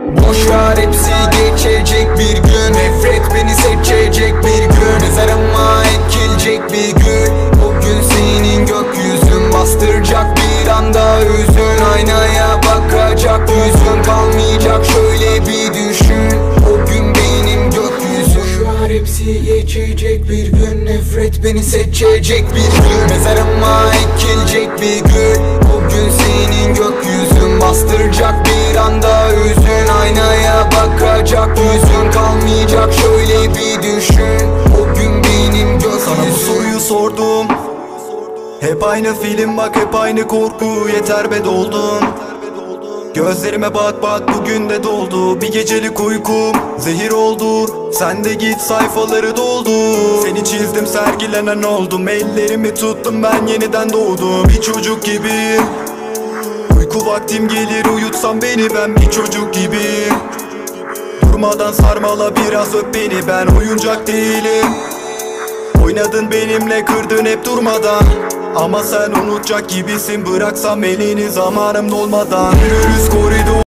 Boşver, hepsi geçecek bir gün. Nefret beni seçecek bir gün. Mezarıma ekilecek bir gün. O gün senin gökyüzün bastıracak bir anda hüzün. Aynaya bakacak yüzün kalmayacak, şöyle bir düşün. O gün benim gökyüzüm. Boşver, hepsi geçecek bir gün. Nefret beni seçecek bir gün. Mezarıma ekilecek bir gün. O gün senin gökyüzün bastıracak bir anda hüzün. Aynaya bakacak yüzün kalmayacak, şöyle bir düşün. O gün benim gökyüzüm. Sana bu soruyu sordum. Hep aynı film bak, hep aynı korku. Yeter be, doldun. Gözlerime bak bak, bugün de doldu. Bir gecelik uykum zehir oldu. Sen de git, sayfaları doldu. Seni çizdim, sergilenen oldum. Ellerimi tuttum, ben yeniden doğdum. Bir çocuk gibiyim. Uyku vaktim gelir, uyutsam beni, ben bir çocuk gibiyim. Durmadan sarmala, biraz öp beni, ben oyuncak değilim. Oynadın benimle, kırdın hep durmadan. Ama sen unutacak gibisin, bıraksam elini zamanım dolmadan. Yürürüz koridor